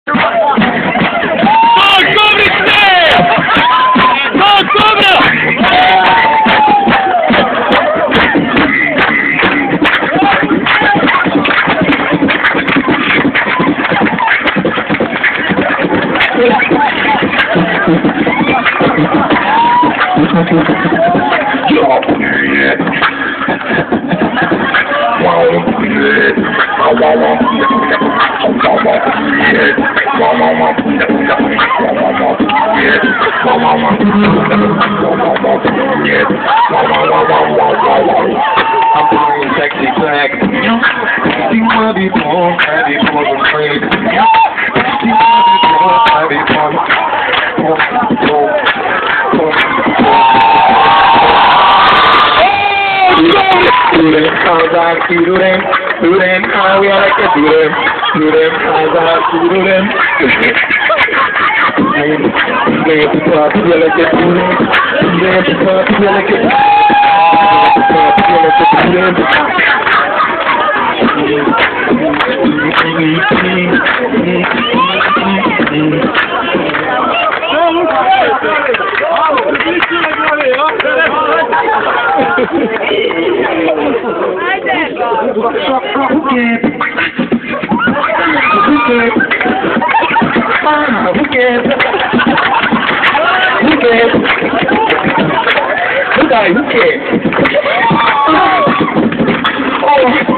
I'm playing sexy black. You wanna be born, ready for the break. You wanna be born, ready for the do them, how's that? Do them, how we like to do them, how's that? Do them. Play at the top, you like to do them. Play at the top, you like to do them. Who cares?